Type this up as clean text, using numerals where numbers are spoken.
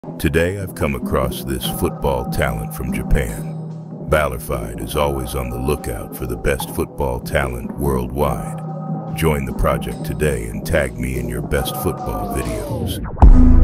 Today I've come across this football talent from Japan. Ballerfied is always on the lookout for the best football talent worldwide. Join the project today and tag me in your best football videos.